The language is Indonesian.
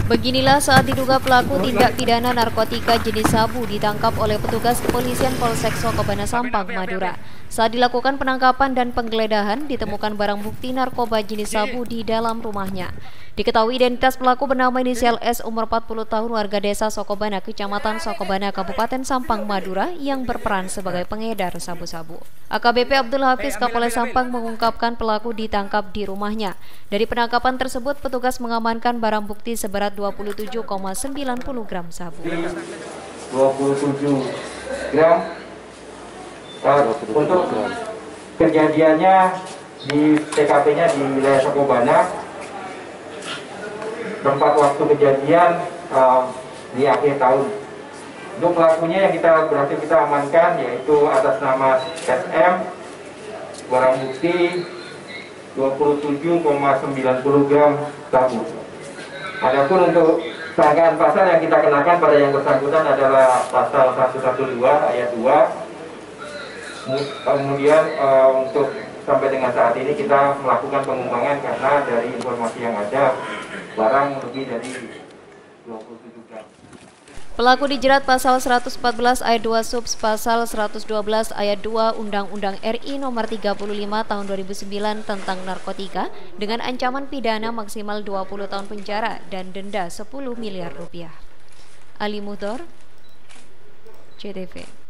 Beginilah saat diduga pelaku tindak pidana narkotika jenis sabu ditangkap oleh petugas kepolisian Polsek Sokobana Sampang, Madura. Saat dilakukan penangkapan dan penggeledahan, ditemukan barang bukti narkoba jenis sabu di dalam rumahnya. Diketahui identitas pelaku bernama inisial S, umur 40 tahun, warga desa Sokobana, Kecamatan Sokobana, Kabupaten Sampang, Madura, yang berperan sebagai pengedar sabu-sabu. AKBP Abdul Hafiz, Kapolres Sampang, mengungkapkan pelaku ditangkap di rumahnya. Dari penangkapan tersebut, petugas mengamankan barang bukti seberat 27,90 gram sabu. 27 gram. Untuk kejadiannya di TKP-nya di wilayah Sokobana, tempat waktu kejadian di akhir tahun. Untuk pelakunya yang berhasil kita amankan yaitu atas nama SM, barang bukti 27,90 gram sabu. Adapun untuk sangkaan pasal yang kita kenakan pada yang bersangkutan adalah pasal 112 ayat 2. Kemudian untuk sampai dengan saat ini kita melakukan pengembangan karena dari informasi yang ada barang lebih dari 27 gram. Pelaku dijerat pasal 114 ayat 2 subs pasal 112 ayat 2 Undang-Undang RI nomor 35 tahun 2009 tentang narkotika dengan ancaman pidana maksimal 20 tahun penjara dan denda 10 miliar rupiah. Ali Mudor, CTV.